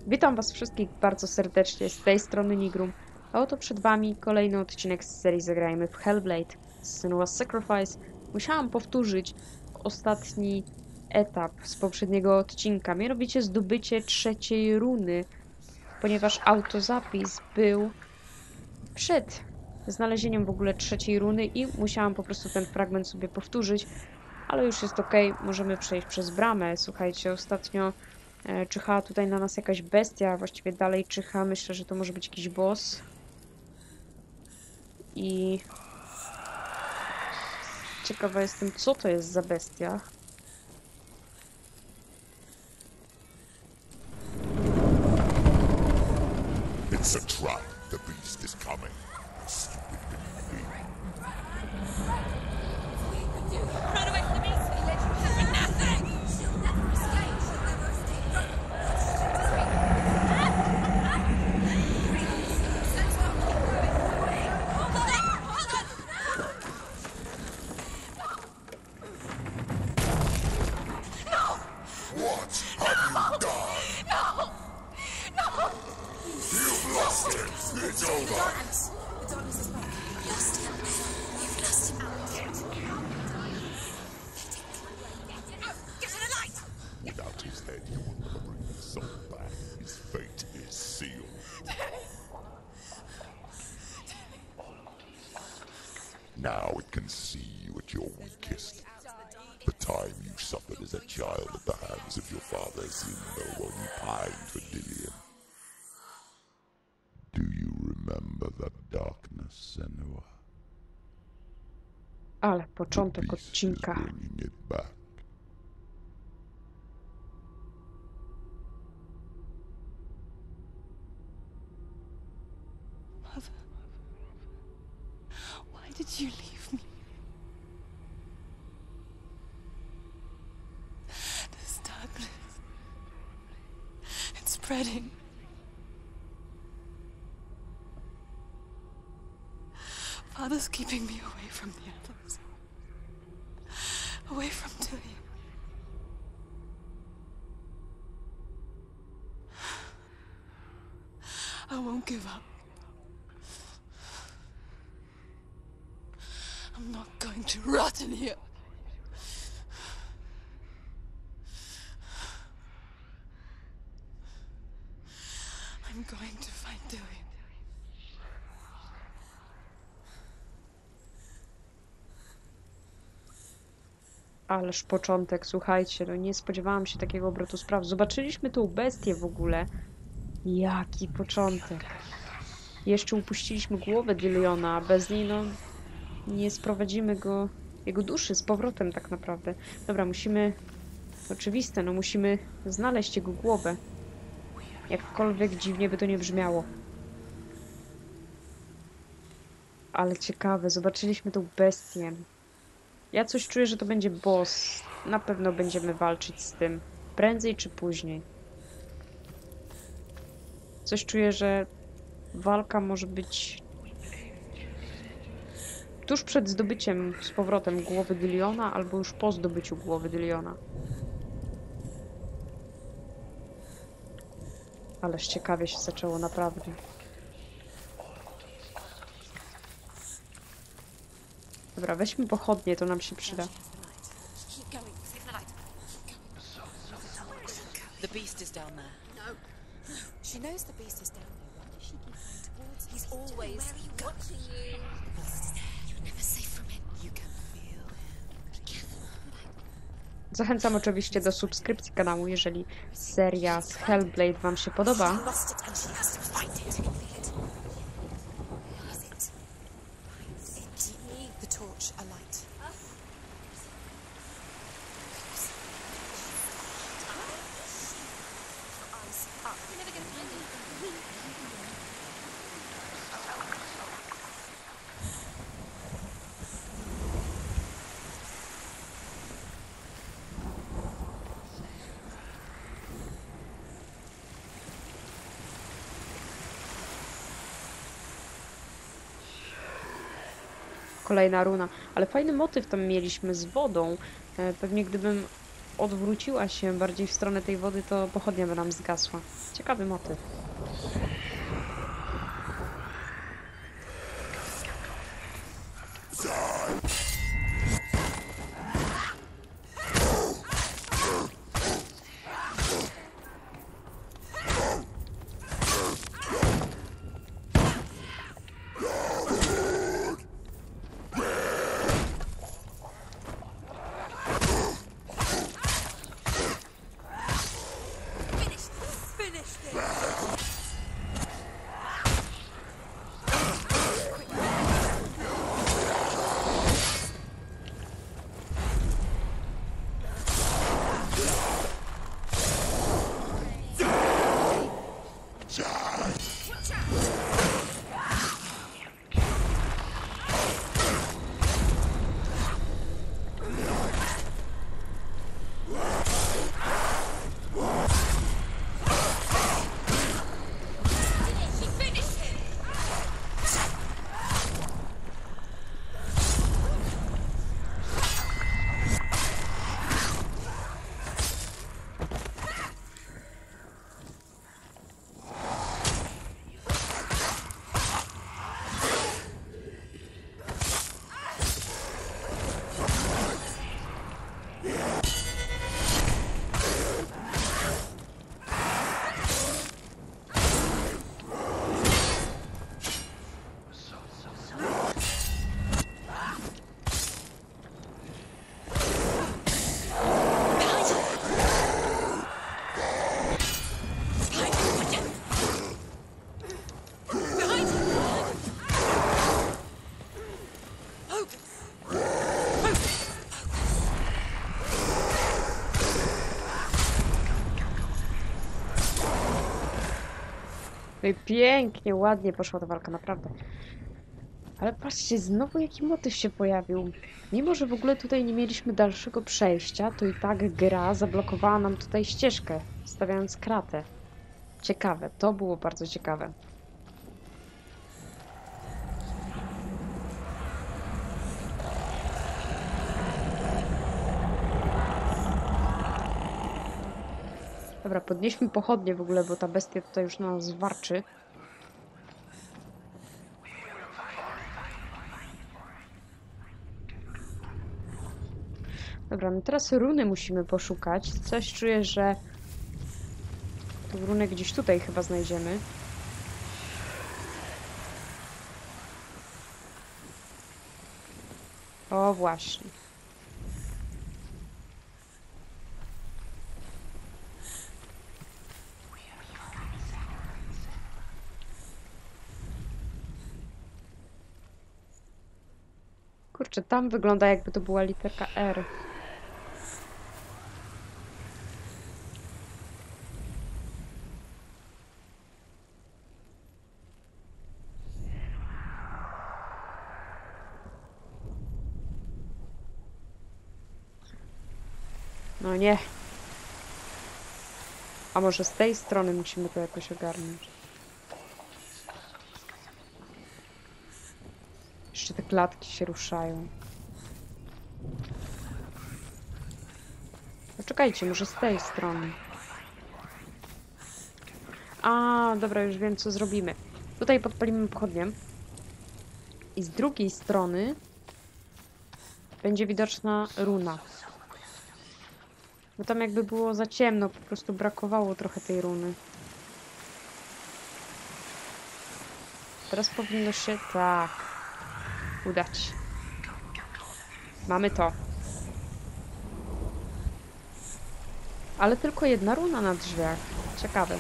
Witam was wszystkich bardzo serdecznie, z tej strony Nigrum. A oto przed wami kolejny odcinek z serii Zagrajmy w Hellblade: Senua's Sacrifice. Musiałam powtórzyć ostatni etap z poprzedniego odcinka, mianowicie zdobycie trzeciej runy, ponieważ autozapis był przed znalezieniem w ogóle trzeciej runy i musiałam po prostu ten fragment sobie powtórzyć, ale już jest ok, możemy przejść przez bramę. Słuchajcie, ostatnio czyhała tutaj na nas jakaś bestia, właściwie dalej czyha. Myślę, że to może być jakiś boss. I ciekawa jestem, co to jest za bestia. It's a trap. The beast is coming. Stupid thing. Run away from the beast! For nothing! She'll never escape. She'll never escape. What have you done? No! No! You've lost it. It's over. The darkness is back. Lost him. You've lost him. Get to the light! Without his head, you will never bring his soul back. His fate is sealed. Now it can see you at your weakest. The time you suffered as a child at the hands of your father seemed no while you pined for Dillion. Do you remember that darkness, Senua? Ale początek Beast is odcinka. bringing it back. Mother, why did you leave me? This darkness, it's spreading. Father's keeping me away from the others. Away from Dillion. I won't give up. I'm not going to rot in here. I'm going to find Dillion. Ależ początek, słuchajcie, no nie spodziewałam się takiego obrotu spraw. Zobaczyliśmy tą bestię w ogóle. Jaki początek. Jeszcze upuściliśmy głowę Dilliona, a bez niej, no, nie sprowadzimy go, jego duszy z powrotem tak naprawdę. Dobra, musimy, oczywiste, no musimy znaleźć jego głowę. Jakkolwiek dziwnie by to nie brzmiało. Ale ciekawe, zobaczyliśmy tą bestię. Ja coś czuję, że to będzie boss. Na pewno będziemy walczyć z tym. Prędzej czy później. Coś czuję, że walka może być tuż przed zdobyciem z powrotem głowy Dilliona, albo już po zdobyciu głowy Dilliona. Ależ ciekawie się zaczęło, naprawdę. Dobra, weźmy pochodnie, to nam się przyda. Keep going. Save the light. The beast is down there. No. She knows the beast is down there. Why does she keep going towards him? He's always watching you. You're never safe from him. You can feel him. Zachęcam oczywiście do subskrypcji kanału, jeżeli seria z Hellblade wam się podoba. She lost it and she has to find it. Where is it? Give me the torch, a light. Eyes up. You're never gonna find it. Kolejna runa. Ale fajny motyw tam mieliśmy z wodą. Pewnie gdybym odwróciła się bardziej w stronę tej wody, to pochodnia by nam zgasła. Ciekawy motyw. No i pięknie, ładnie poszła ta walka, naprawdę. Ale patrzcie, znowu jaki motyw się pojawił. Mimo, że w ogóle tutaj nie mieliśmy dalszego przejścia, to i tak gra zablokowała nam tutaj ścieżkę, stawiając kratę. Ciekawe, to było bardzo ciekawe. Dobra, podnieśmy pochodnie w ogóle, bo ta bestia tutaj już na nas warczy. Dobra, no teraz runy musimy poszukać. Coś czuję, że tą runę gdzieś tutaj chyba znajdziemy. O, właśnie. Kurczę, tam wygląda jakby to była literka R. No nie. A może z tej strony musimy to jakoś ogarnąć. Jeszcze te klatki się ruszają. Poczekajcie, może z tej strony. A, dobra, już wiem, co zrobimy. Tutaj podpalimy pochodnię. I z drugiej strony będzie widoczna runa. Bo tam jakby było za ciemno, po prostu brakowało trochę tej runy. Teraz powinno się tak udać. Mamy to. Ale tylko jedna runa na drzwiach. Ciekawe.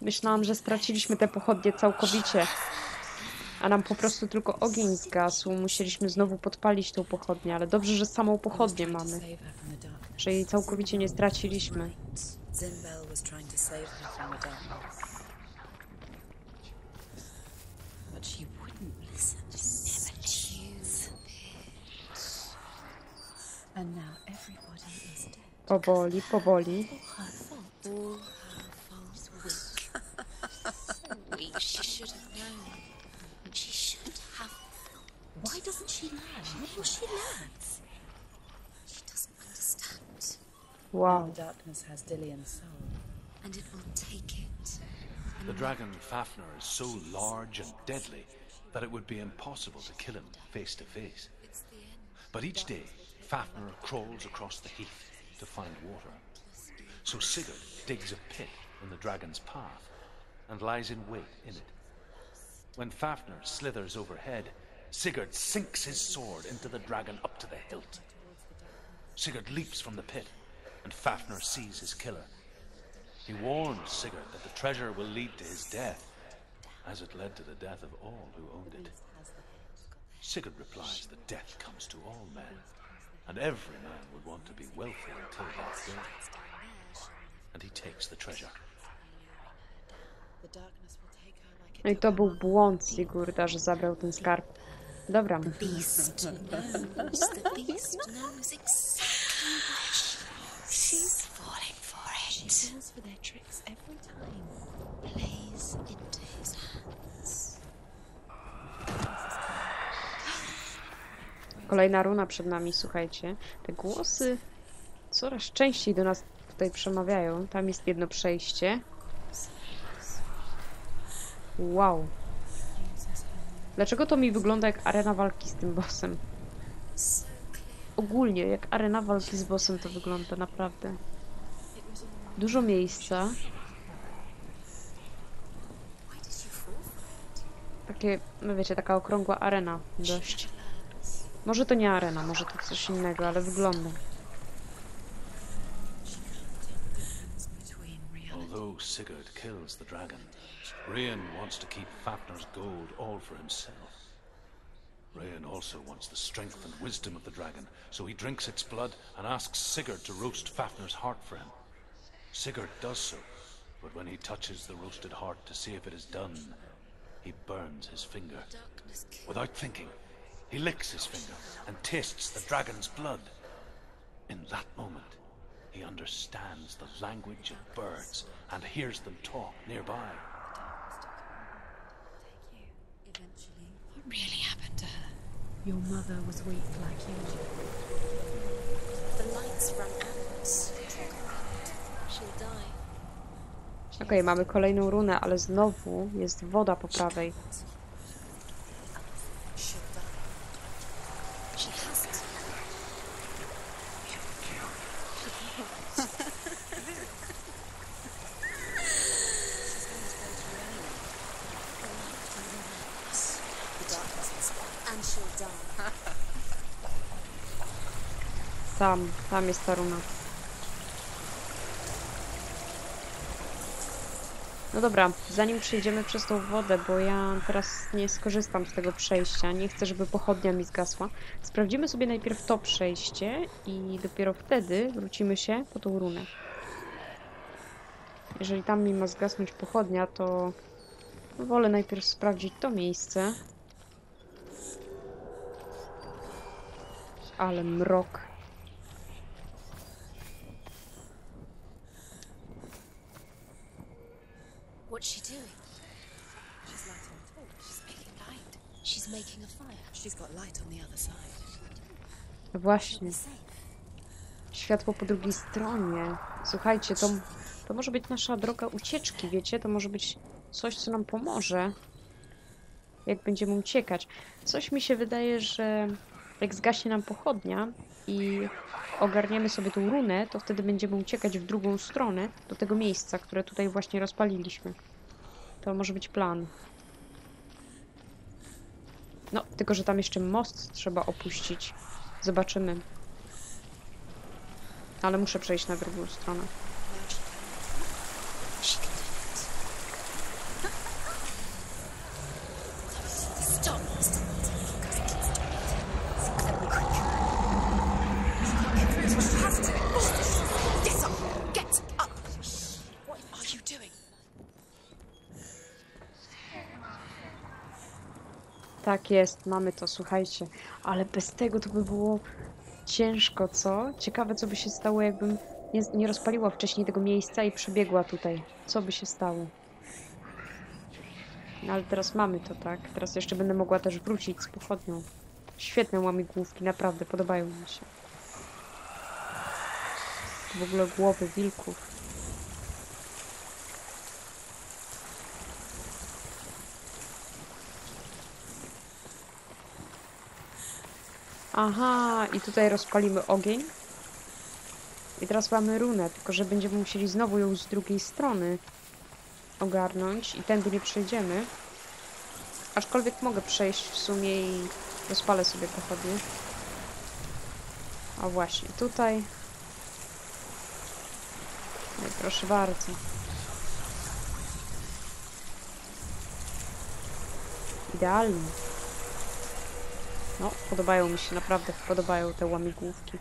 Myślałam, że straciliśmy te pochodnie całkowicie. A nam po prostu tylko ogień zgasł. Musieliśmy znowu podpalić tą pochodnię, ale dobrze, że samą pochodnię mamy. Że jej całkowicie nie straciliśmy. Zimbel was trying to save her from the darkness. But she wouldn't listen. Never choose. And now everybody is dead. Powoli, powoli. All her fault. All her fault. Weak. She should have known. She should have. Why doesn't she learn? What will she learn? She doesn't understand. Wow. The darkness has Dillian's soul. And it will take it. The dragon Fafnir is so large and deadly that it would be impossible to kill him face to face. But each day, Fafnir crawls across the heath to find water. So Sigurd digs a pit in the dragon's path and lies in wait in it. When Fafnir slithers overhead, Sigurd sinks his sword into the dragon up to the hilt. Sigurd leaps from the pit, and Fafnir sees his killer. He warns Sigurd that the treasure will lead to his death, as it led to the death of all who owned it. Sigurd replies that death comes to all men, and every man would want to be wealthy until that day. And he takes the treasure. The darkness will take her like No i to był błąd Sigurda, że zabrał ten skarb. Dobra. The beast knows exactly where she's falling for it. She falls for their tricks every time. Plays into his hands. Kolejna runa przed nami, słuchajcie. Te głosy coraz częściej do nas tutaj przemawiają. Tam jest jedno przejście. Wow. Dlaczego to mi wygląda jak arena walki z tym bossem? Ogólnie, jak arena walki z bossem to wygląda, naprawdę. Dużo miejsca. Takie, no wiecie, taka okrągła arena dość. Może to nie arena, może to coś innego, ale wygląda. Although Sigurd kills the dragon, Rian wants to keep Fafnir's gold all for himself. Rian also wants the strength and wisdom of the dragon, so he drinks its blood and asks Sigurd to roast Fafnir's heart for him. Sigurd does so, but when he touches the roasted heart to see if it is done, he burns his finger. Without thinking, he licks his finger and tastes the dragon's blood. In that moment, he understands the language of birds and hears them talk nearby. What really happened to her? Your mother was weak like you. The lights run out. She'll die. Okej, mamy kolejną runę, ale znowu jest woda po prawej. She'll die. She has to. The darkness is gone, and she'll die. Tam jest ta runa. No dobra, zanim przejdziemy przez tą wodę, bo ja teraz nie skorzystam z tego przejścia, nie chcę, żeby pochodnia mi zgasła. Sprawdzimy sobie najpierw to przejście i dopiero wtedy wrócimy się po tą runę. Jeżeli tam mi ma zgasnąć pochodnia, to wolę najpierw sprawdzić to miejsce. Ale mrok. What's she doing? She's lighting a torch. She's making light. She's making a fire. She's got light on the other side. No właśnie. Safe. Światło po drugiej stronie. Słuchajcie, to może być nasza droga ucieczki, wiecie? To może być coś, co nam pomoże, jak będziemy uciekać. Coś mi się wydaje, że jak zgaśnie nam pochodnia i ogarniemy sobie tą runę, to wtedy będziemy uciekać w drugą stronę, do tego miejsca, które tutaj właśnie rozpaliliśmy. To może być plan. No, tylko że tam jeszcze most trzeba opuścić. Zobaczymy. Ale muszę przejść na drugą stronę. She can do it. Tak jest, mamy to, słuchajcie. Ale bez tego to by było ciężko, co? Ciekawe, co by się stało, jakbym nie rozpaliła wcześniej tego miejsca i przebiegła tutaj. Co by się stało? No ale teraz mamy to, tak? Teraz jeszcze będę mogła też wrócić z pochodnią. Świetne łamigłówki, naprawdę, podobają mi się. W ogóle głowy wilków. Aha, i tutaj rozpalimy ogień. I teraz mamy runę, tylko że będziemy musieli znowu ją z drugiej strony ogarnąć i tędy nie przejdziemy. Aczkolwiek mogę przejść w sumie i rozpalę sobie pochodnie. O właśnie, tutaj. No i proszę bardzo. Idealnie. No, podobają mi się, naprawdę podobają te łamigłówki.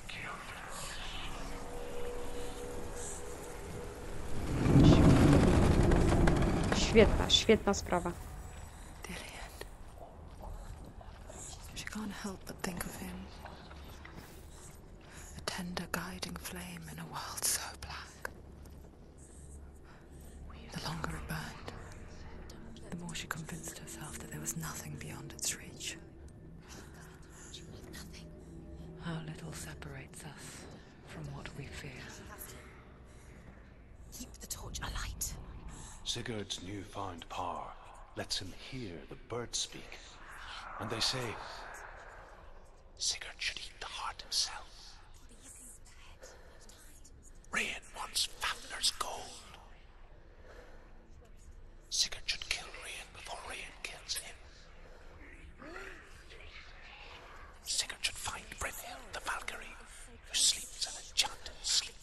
Świetna, świetna sprawa. Dillian. She can't help but think of him. A tender guiding flame in a world so black. The longer it burned, the more she convinced herself that there was nothing beyond its reach. How little separates us from what we fear. Keep the torch alight. Sigurd's newfound power lets him hear the birds speak. And they say, Sigurd should eat the heart himself. Rain wants Fafnir's gold. Sigurd should kill Rain before Rain kills him. Sigurd should find Brynhild, the Valkyrie, who sleeps an enchanted sleep.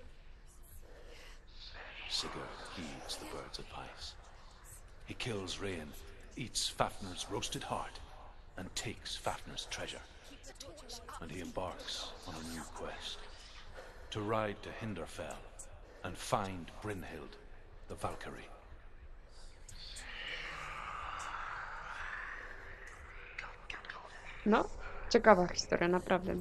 Sigurd heeds the bird's advice. He kills Rain, eats Fafnir's roasted heart, and takes Fafnir's treasure. And he embarks on a new quest. To ride to Hinderfell and find Brynhild, the Valkyrie. No, ciekawa historia, naprawdę.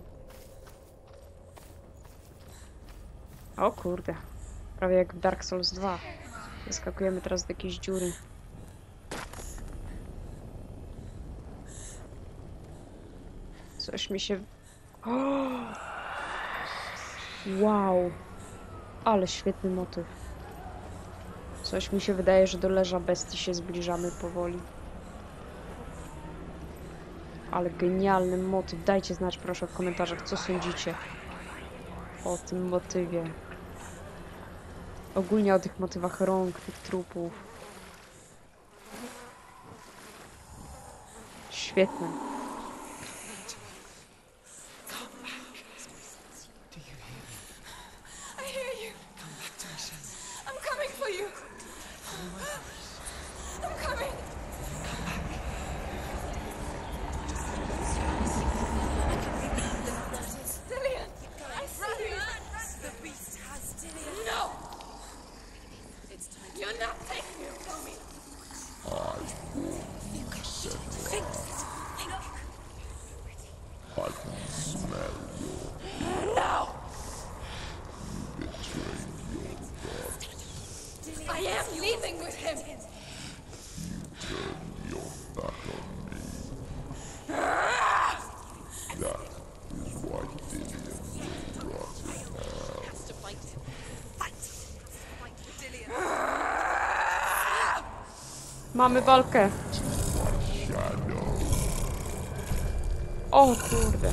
O kurde. Prawie jak w Dark Souls 2. Wyskakujemy teraz do jakiejś dziury. Coś mi się... O! Wow. Ale świetny motyw. Coś mi się wydaje, że do leża bestii się zbliżamy powoli. Ale genialny motyw. Dajcie znać proszę w komentarzach, co sądzicie o tym motywie. Ogólnie o tych motywach rąk, tych trupów. Świetne. I hear you. Come back to me, Shem. I'm coming for you. I'm coming. Dillian, I see you. The beast has Dillian. No. You're not taking it from me. I can smell your No. betraying your god. I am leaving with him. Turn your back on me. That is why Dillian will rot in hell. To fight him. Fight! Fight for Dillian. Mamy walkę. Shadow. O kurde.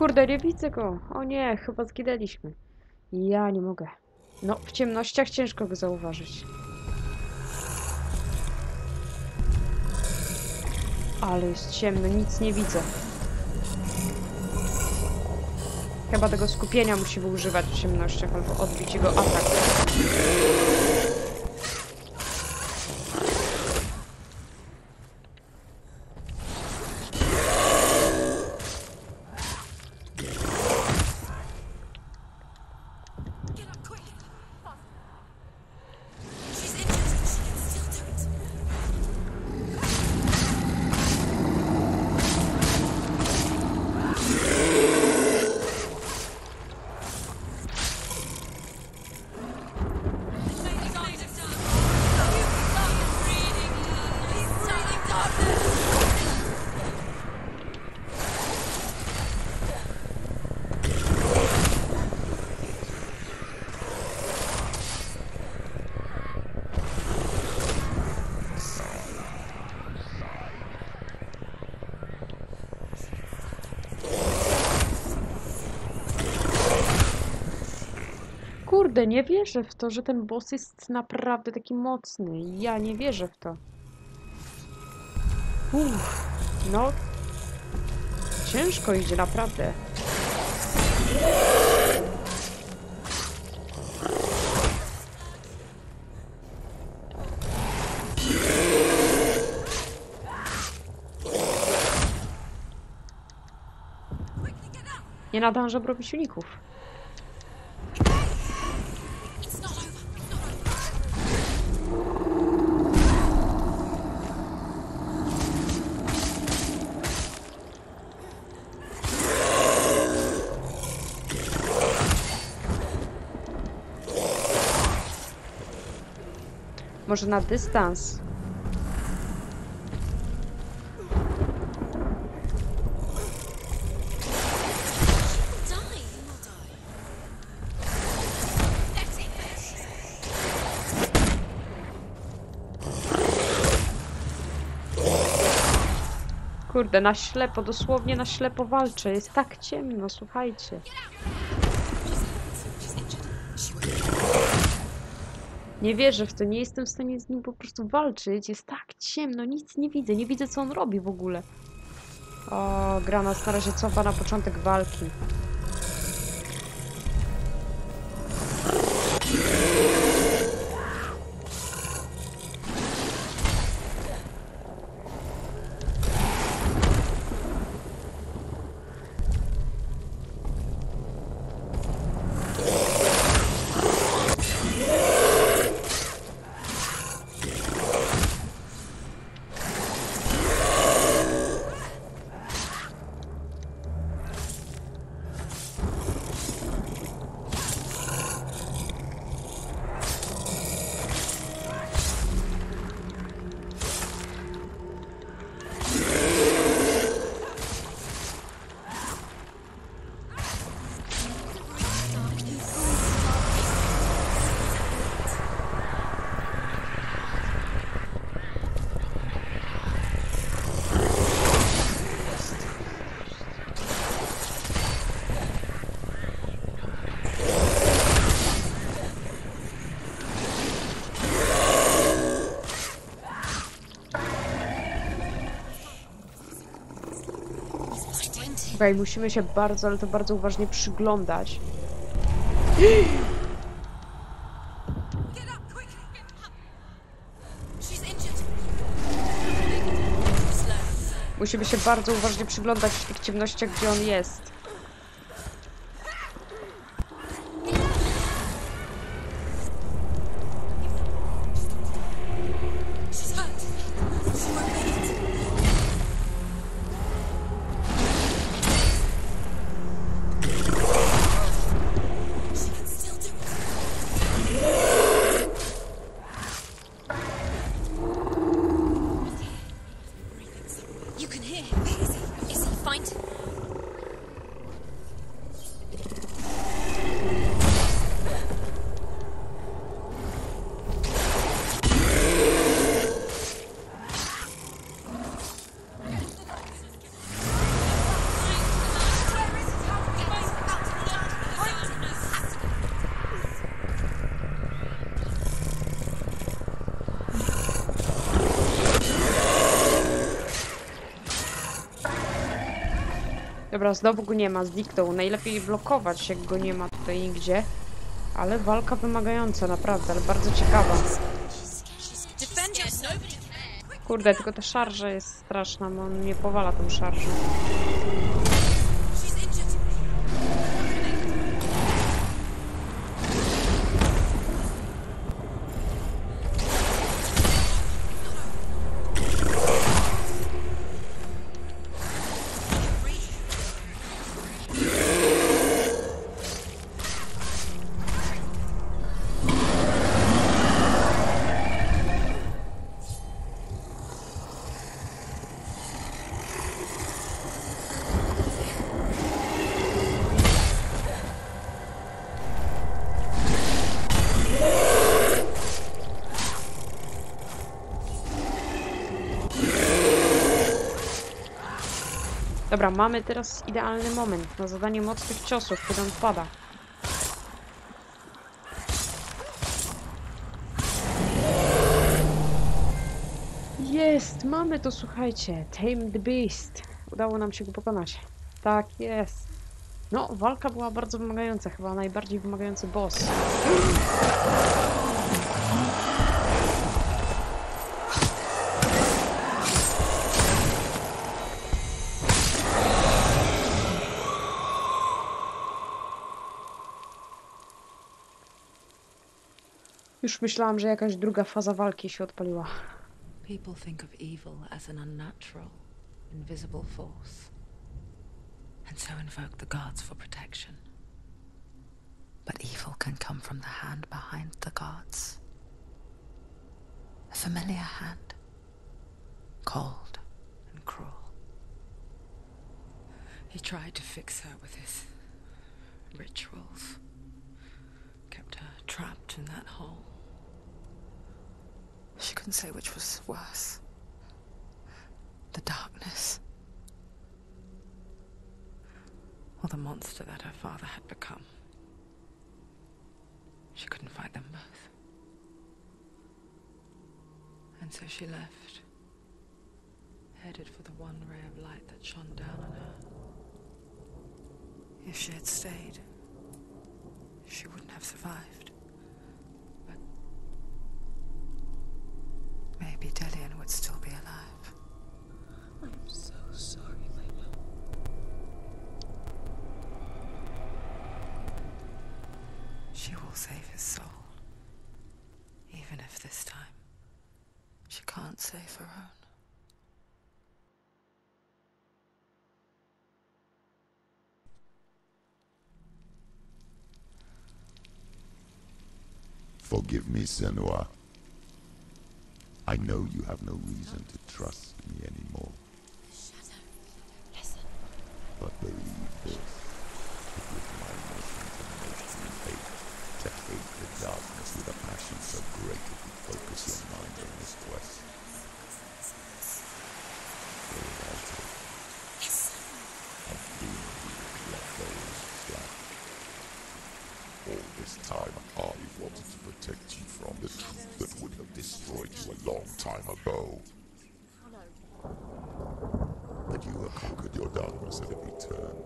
kurde, nie widzę go. O nie, chyba zginęliśmy. Ja nie mogę. No, w ciemnościach ciężko go zauważyć. Ale jest ciemno, nic nie widzę. Chyba tego skupienia musimy używać w ciemnościach, albo odbić jego atak. Kurde, nie wierzę w to, że ten boss jest naprawdę taki mocny. Ja nie wierzę w to. No. Ciężko idzie, naprawdę. Nie nadążam robić uników. Może na dystans. Kurde, na ślepo, dosłownie na ślepo walczę. Jest tak ciemno, słuchajcie. Nie wierzę w to, nie jestem w stanie z nim po prostu walczyć. Jest tak ciemno, nic nie widzę. Nie widzę, co on robi w ogóle. O, gra nas na razie cofa na początek walki. Okej, musimy się bardzo, ale to bardzo uważnie przyglądać. Musimy się bardzo uważnie przyglądać w tych ciemnościach, gdzie on jest. Dobra, znowu go nie ma, zniknął. Najlepiej blokować, jak go nie ma tutaj nigdzie. Ale walka wymagająca, naprawdę, ale bardzo ciekawa. Kurde, tylko ta szarża jest straszna, bo on mnie powala tą szarżą. Dobra, mamy teraz idealny moment na zadanie mocnych ciosów, kiedy on pada. Jest! Mamy to, słuchajcie. Tame the Beast. Udało nam się go pokonać. Tak jest. No, walka była bardzo wymagająca. Chyba najbardziej wymagający boss. Już myślałam, że jakaś druga faza walki się odpaliła. People think of evil as an unnatural, invisible force, and so invoke the gods for protection. But evil can come from the hand behind the gods. A familiar hand, cold and cruel. He tried to fix her with his rituals, kept her trapped in that hole. She couldn't say which was worse. The darkness. Or the monster that her father had become. She couldn't fight them both. And so she left, headed for the one ray of light that shone down on her. If she had stayed, she wouldn't have survived. But maybe Delian would still be alive. I'm so sorry, my love. She will save his soul. Even if this time she can't save her own. Forgive me, Senua. I know you have no reason to trust me anymore. Shadow, listen. But believe this, it was my mission to make you hate, to hate the darkness with a passion so great that you focus your mind on this quest. Very Walter, I've been here let those slack. All this time I've wanted to protect you from the truth that would have destroyed you a long time ago. But you have conquered your darkness at every turn.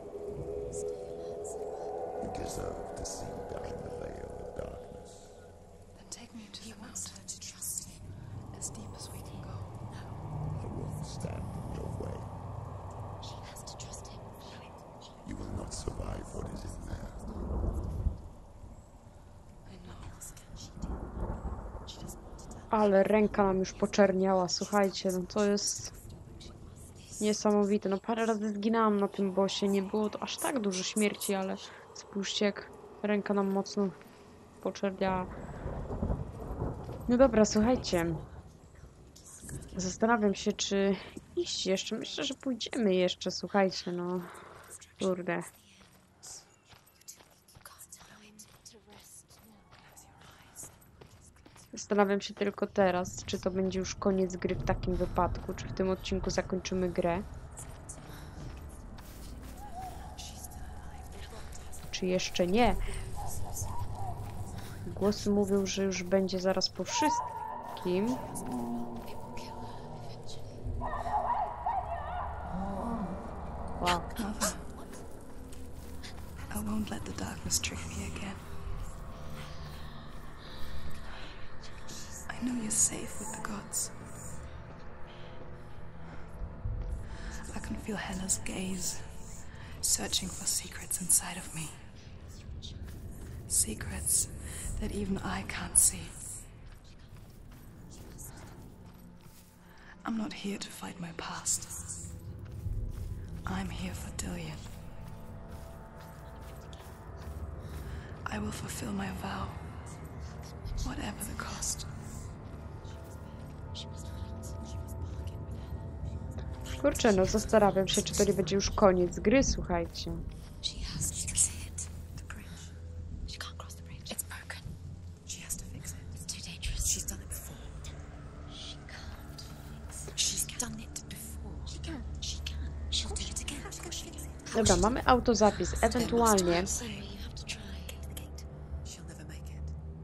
You deserve to see behind the veil of darkness. Then take me to the mountain. To trust him. As deep as we can go. I won't stand in your way. She has to trust him. You will not survive what is in there. I know. What else can she do? She doesn't want to tell. Ale ręka nam już poczerniała, słuchajcie, no to jest niesamowite. No parę razy zginęłam na tym bossie, nie było to aż tak dużo śmierci, ale spójrzcie jak ręka nam mocno poczerniała. No dobra, słuchajcie. Zastanawiam się, czy iść jeszcze. Myślę, że pójdziemy jeszcze, słuchajcie, no. Kurde. You've got time to rest now. Close your eyes. Zastanawiam się tylko teraz, czy to będzie już koniec gry w takim wypadku, czy w tym odcinku zakończymy grę. Czy jeszcze nie? Głosy mówią, że już będzie zaraz po wszystkim. It will kill her eventually. Wow. What Don't let the darkness trick me again. I know you're safe with the gods. I can feel Hela's gaze, searching for secrets inside of me. Secrets that even I can't see. I'm not here to fight my past. I'm here for Dillion. I will fulfill my vow, whatever the cost. Kurczę, no zastanawiam się, czy to nie będzie już koniec gry, słuchajcie. She has to fix it. The bridge. She can't cross the bridge. It's broken. She has to fix it. It's too dangerous. She's done it before. She can't fix it. She's done it before. She can. She can. She'll do it again. Of course she can. Dobra, mamy autozapis. Ewentualnie So you have to try. She'll never make it.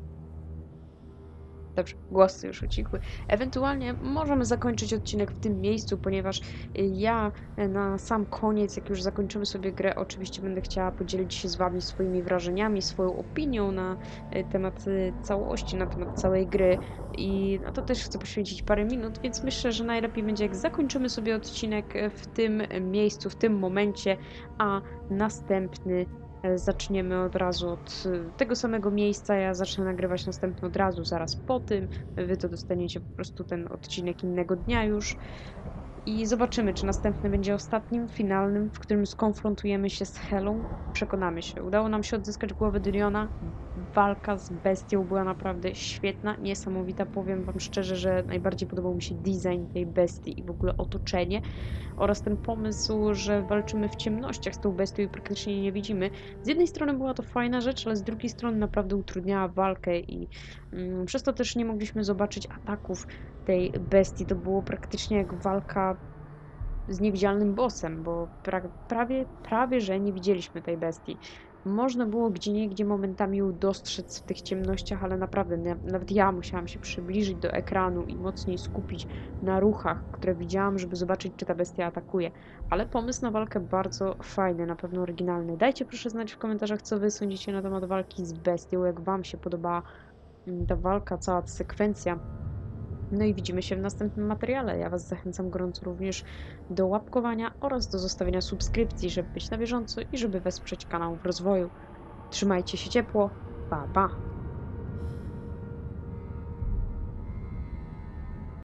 Dobrze, głosy już ucichły. Ewentualnie możemy zakończyć odcinek w tym miejscu, ponieważ ja na sam koniec, jak już zakończymy sobie grę, oczywiście będę chciała podzielić się z Wami swoimi wrażeniami, swoją opinią na temat całości, na temat całej gry i na to też chcę poświęcić parę minut, więc myślę, że najlepiej będzie, jak zakończymy sobie odcinek w tym miejscu, w tym momencie, a następny zaczniemy od razu od tego samego miejsca. Ja zacznę nagrywać następny od razu, zaraz po tym. Wy to dostaniecie po prostu ten odcinek innego dnia już. I zobaczymy, czy następny będzie ostatnim, finalnym, w którym skonfrontujemy się z Helą. Przekonamy się. Udało nam się odzyskać głowę Dilliona. Walka z bestią była naprawdę świetna, niesamowita. Powiem Wam szczerze, że najbardziej podobał mi się design tej bestii i w ogóle otoczenie oraz ten pomysł, że walczymy w ciemnościach z tą bestią i praktycznie jej nie widzimy. Z jednej strony była to fajna rzecz, ale z drugiej strony naprawdę utrudniała walkę i przez to też nie mogliśmy zobaczyć ataków tej bestii. To było praktycznie jak walka z niewidzialnym bossem, bo prawie że nie widzieliśmy tej bestii. Można było gdzieniegdzie momentami ją dostrzec w tych ciemnościach, ale naprawdę nawet ja musiałam się przybliżyć do ekranu i mocniej skupić na ruchach, które widziałam, żeby zobaczyć, czy ta bestia atakuje. Ale pomysł na walkę bardzo fajny, na pewno oryginalny. Dajcie proszę znać w komentarzach, co Wy sądzicie na temat walki z bestią, jak Wam się podobała ta walka, cała ta sekwencja. No i widzimy się w następnym materiale. Ja Was zachęcam gorąco również do łapkowania oraz do zostawienia subskrypcji, żeby być na bieżąco i żeby wesprzeć kanał w rozwoju. Trzymajcie się ciepło. Pa, pa!